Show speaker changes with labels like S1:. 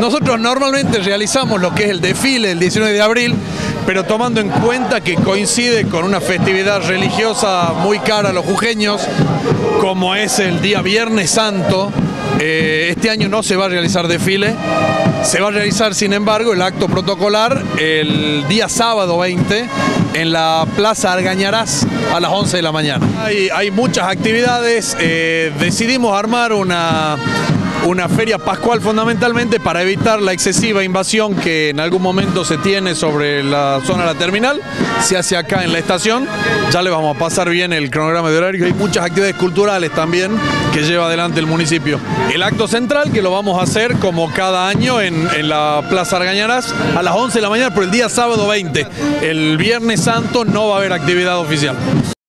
S1: nosotros normalmente realizamos lo que es el desfile el 19 de abril, pero tomando en cuenta que coincide con una festividad religiosa muy cara a los jujeños, como es el día Viernes Santo, este año no se va a realizar desfile. Se va a realizar, sin embargo, el acto protocolar el día sábado 20 en la Plaza Argañarás a las 11 de la mañana. Hay muchas actividades, decidimos armar una feria pascual fundamentalmente para evitar la excesiva invasión que en algún momento se tiene sobre la zona de la terminal. Se hace acá en la estación, ya le vamos a pasar bien el cronograma de horario. Hay muchas actividades culturales también que lleva adelante el municipio. El acto central que lo vamos a hacer como cada año en la Plaza Argañarás a las 11 de la mañana por el día sábado 20. El Viernes Santo no va a haber actividad oficial.